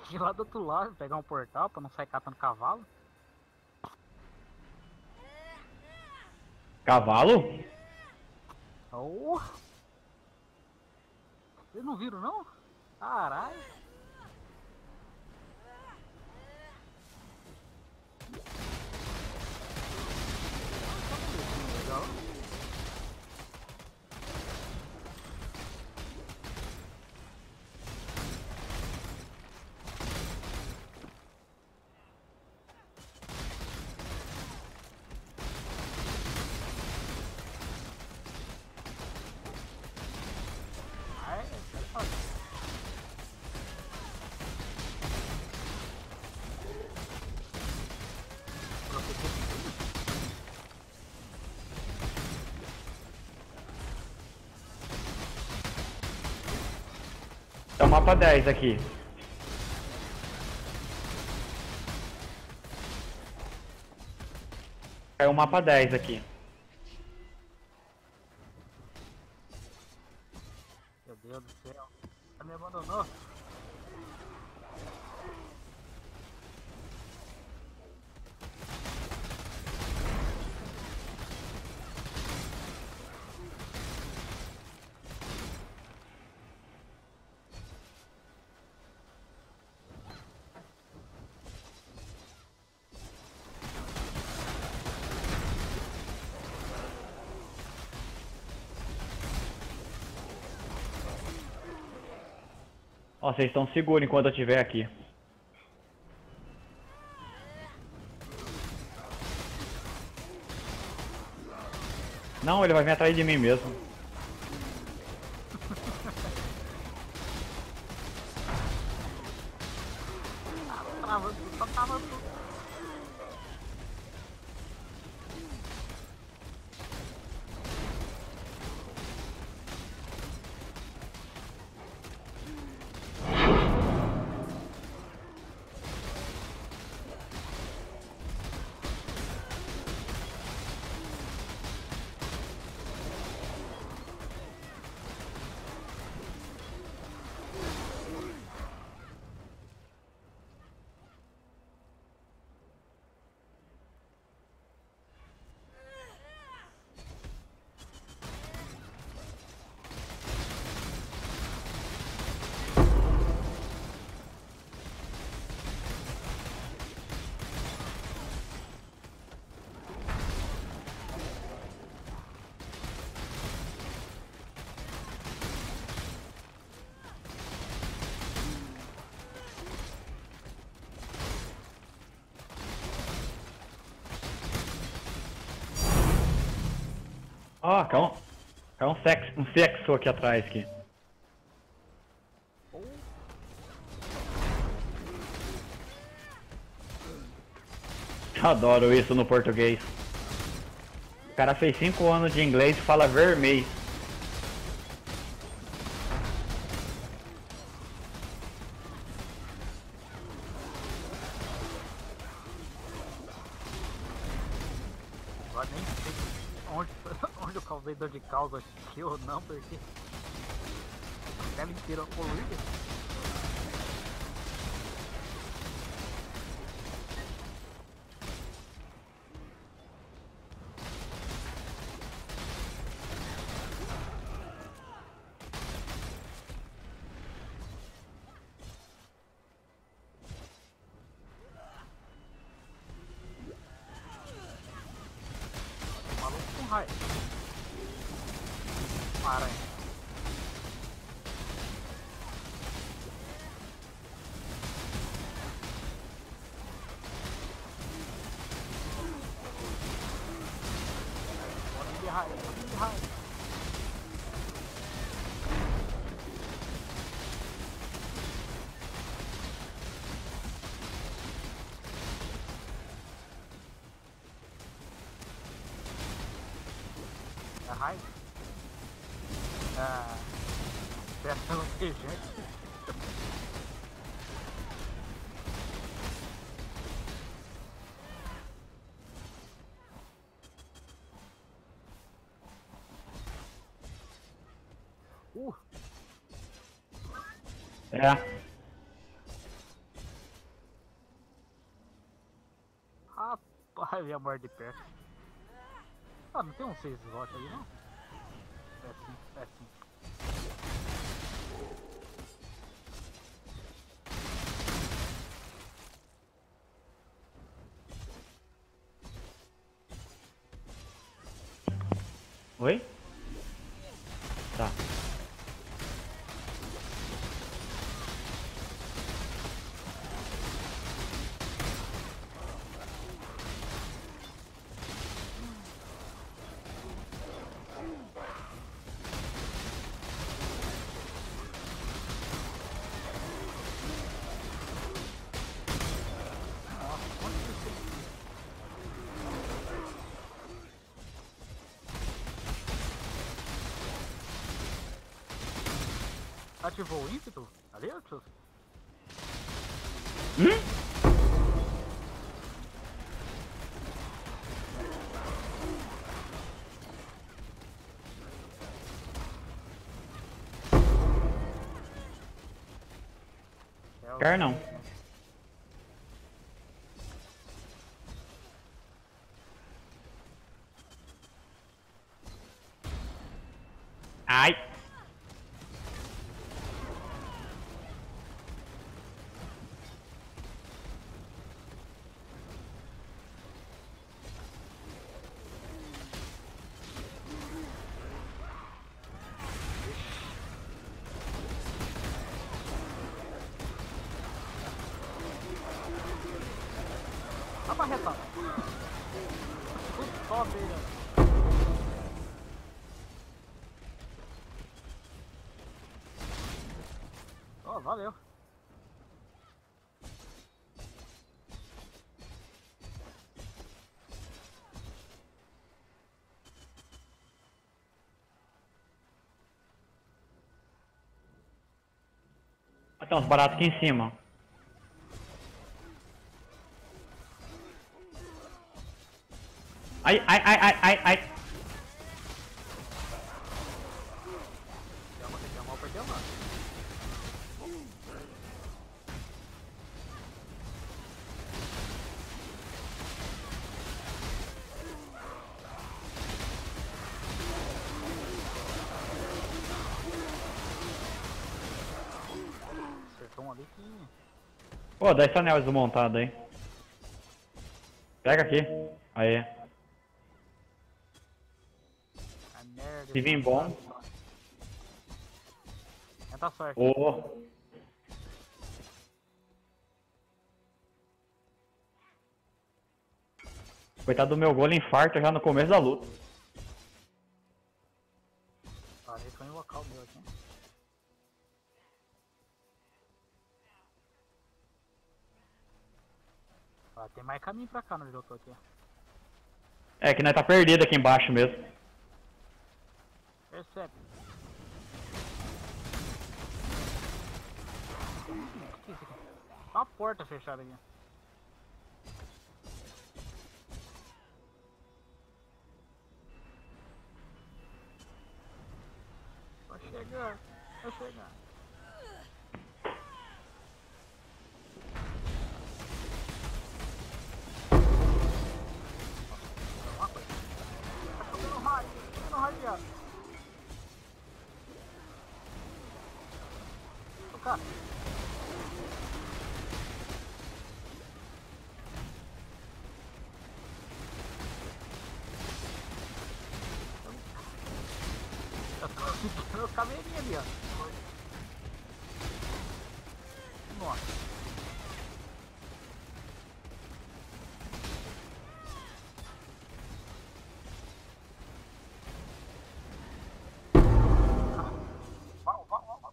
que ir lá do outro lado, pegar um portal pra não sair catando cavalo. Cavalo? Oh, vocês não viram não? Caralho. Legal. Ai, É o mapa 10 aqui. É o mapa 10 aqui. meu Deus do céu. Ela me abandonou. Ó, vocês estão seguros enquanto eu estiver aqui. Não, ele vai vir atrás de mim mesmo. Travando tudo, tá travando tudo. Ó, caiu um sexo aqui atrás aqui. Adoro isso no português. O cara fez 5 anos de inglês e fala vermelho. Agora nem sei onde, onde eu causei dor de causa aqui ou não, porque a tela inteira poluída. Maluco com raio. Uma aranha. Bora de raio, bora de raio. É raio? Ah, peça não tem gente. Uh, É. vai ver a morte de perto. Ah, não tem um 6 slot aí não? É sim, é sim. Oi? Tá. Ativou o ímpeto? Ali, Arthur? Quer não. Ai. A barreta! Tudo top aí, né? Ó, valeu. Tem uns baratos aqui em cima. Ai, ai, ai, ai, ai, ai. Deu mal, perdeu mal. Acertou um ali que... Pô, dá esse anel desmontado aí. Pega aqui. Aí. A merda. Se vir bom. Tenta sorte. Ô. Coitado do meu golem infarta já no começo da luta. Parei foi invocar o meu aqui. Ah, tem mais caminho pra cá onde eu tô aqui. É que nós tá perdido aqui embaixo mesmo. Percebe. O que é isso aqui? Tá uma porta fechada aqui. Vai chegar, vai chegar. Uma coisa. Tá comendo raio, tá comendo raio. Ô, cara. Eu tô seguindo o caveirinha ali, ó. Nossa. Vamos.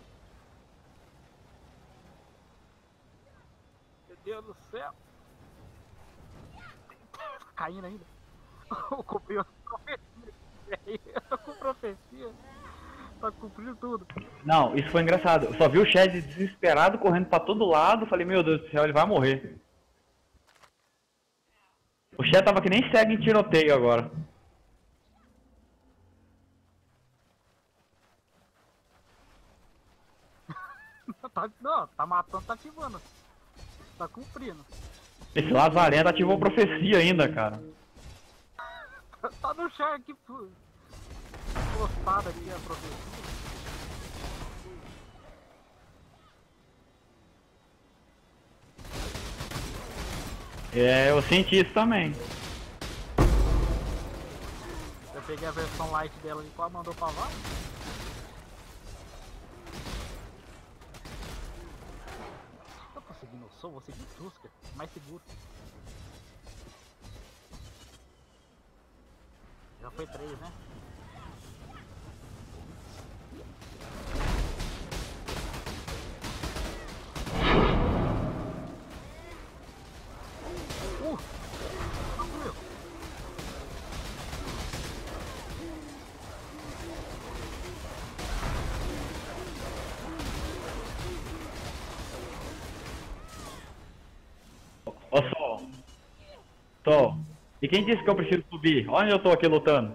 Meu Deus do céu. Caindo ainda. Eu comprei uma profecia. Eu tô com profecia. Tá cumprindo tudo. Não, isso foi engraçado. Eu só vi o Chad desesperado correndo pra todo lado. Falei, meu Deus do céu, ele vai morrer. O Chad tava que nem cego em tiroteio agora. Não, tá matando, tá ativando. Tá cumprindo. Esse lazarento ativou profecia ainda, cara. Tá no char aqui, postado aqui a profecia. É, eu senti isso também. Eu peguei a versão light dela e mandou pra lá. Eu tô seguindo o som, vou seguir o Tusker, mais seguro. Já foi 3, né? Ô, Sol. Sol. E quem disse que eu preciso subir? Onde eu tô aqui lutando?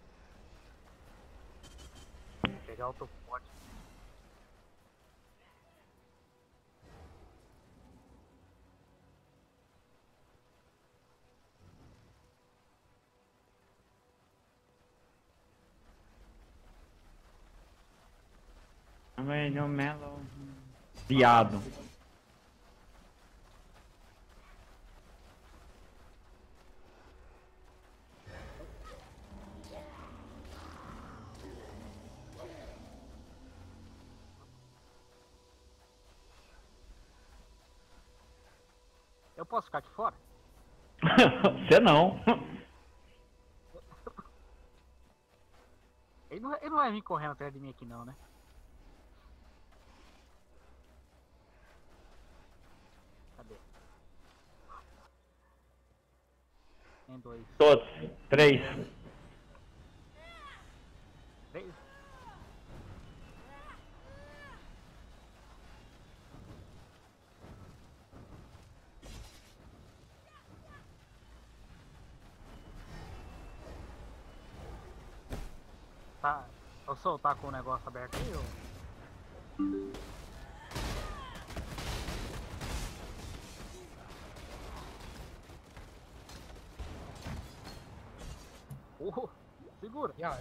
Pegar o topote. Melhor Melo. Viado. Eu posso ficar aqui fora? Você não. Ele não vai vir correndo atrás de mim aqui não, né? Cadê? Tem 2. Todos. 3. 3? Tá. Eu soltar com o negócio aberto aí, ou... Segura. Ja,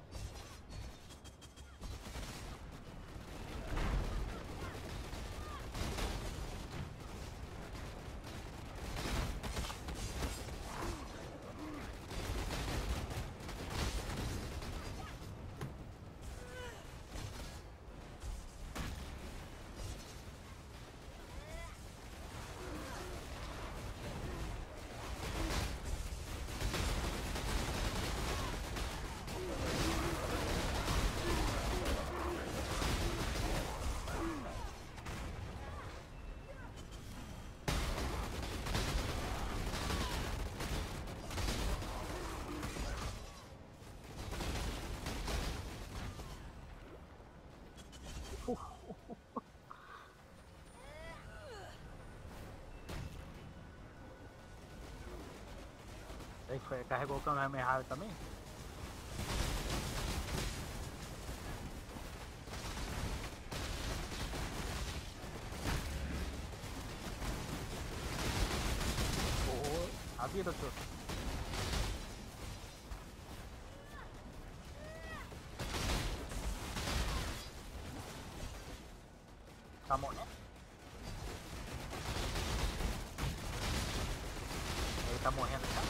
Aí foi, carregou o Kamehameha também? A vida toda. Tá morrendo? Ele tá morrendo já?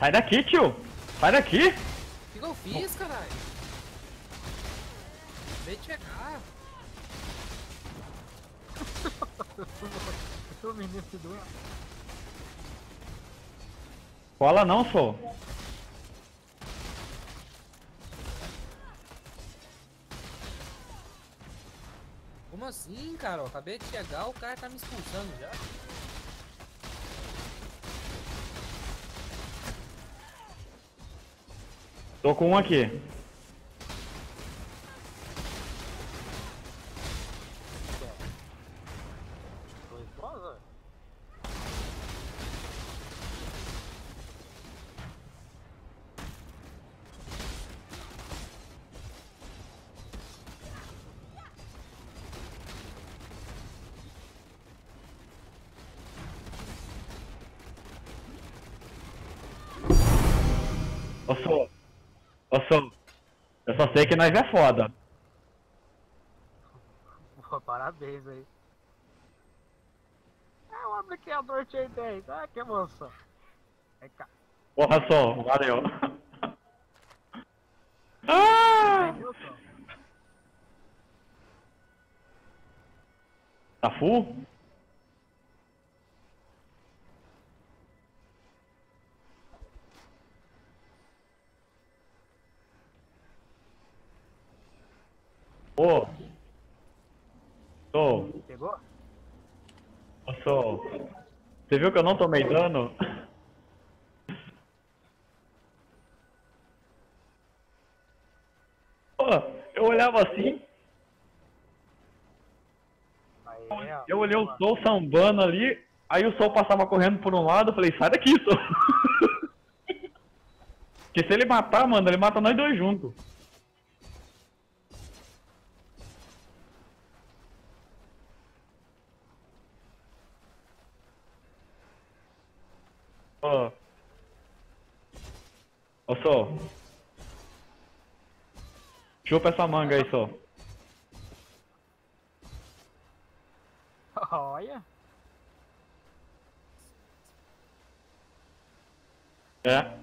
Sai daqui, tio! Sai daqui! O que eu fiz, caralho? Acabei de chegar. O menino se doa. Cola não, sou. Como assim, cara? Eu acabei de chegar, o cara tá me expulsando já. Tô com um aqui. Dois boss, Ô, sou. Ô, sou. Eu só sei que nós é foda. Pô, parabéns aí. É o bloqueador Tier 10. Ah, que emoção. Vem cá. Porra, sou. Valeu. Ah! Entendeu, só? Tá full? Ô. Sou. Pegou? Ô, sou. Você viu que eu não tomei dano? Pô, eu olhava assim, Aí, ó. eu olhei o Sol sambando ali, aí o Sol passava correndo por um lado, eu falei, sai daqui, Sol. Porque se ele matar, mano, ele mata nós dois juntos. Ô, ô Sol. Chupa essa manga aí, Sol. Olha. É.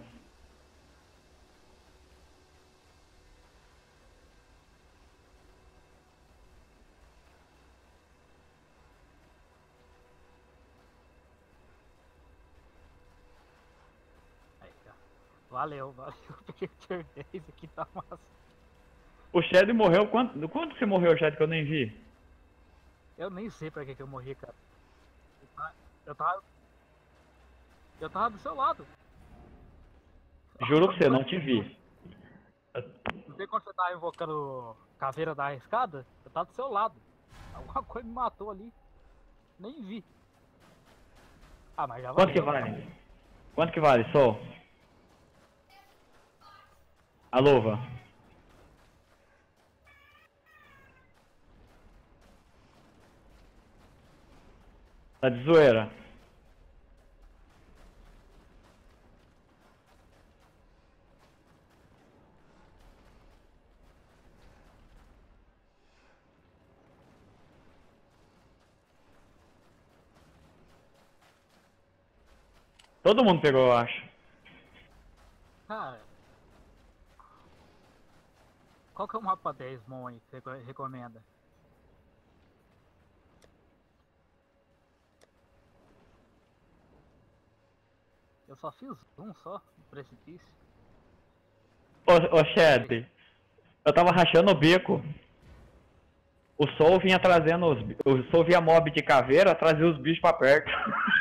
Aí, ó. Valeu, valeu. Peguei o Tier 10 aqui, tá massa. O Shed morreu, quanto que você morreu, Shed, que eu nem vi? Eu nem sei pra que eu morri, cara. Eu tava. Eu tava do seu lado. Juro pra você, não te vi. Não sei quando você tava invocando caveira da arriscada, eu tava do seu lado. Alguma coisa me matou ali. Nem vi. Ah, mas já Quanto que valeu. vale? Quanto que vale, Sol? A luva. Tá de zoeira. Todo mundo pegou, eu acho. Cara, qual que é o mapa 10 Mon aí que você recomenda? Eu só fiz um só, no precipício. Ô, Shed, eu tava rachando o bico. O Sol vinha trazendo o Sol via mob de caveira, trazia os bichos pra perto.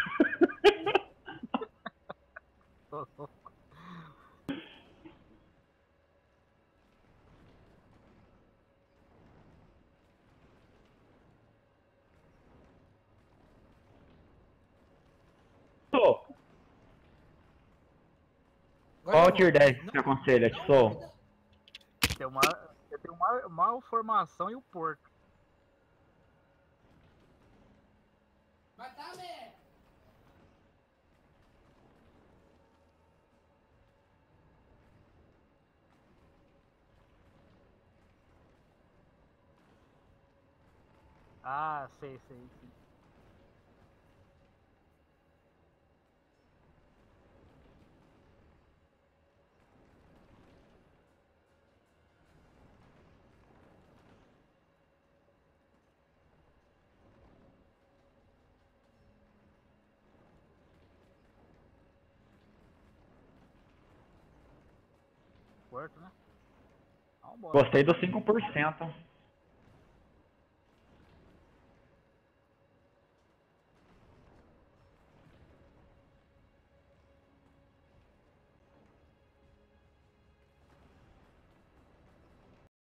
Sol, Agora qual eu o tier vou. 10 que você aconselha, Sol? Eu tenho uma malformação e o porco. Vai dar merda. Ah, sei, sei, sim. importa, né? Vambora. Gostei dos 5%.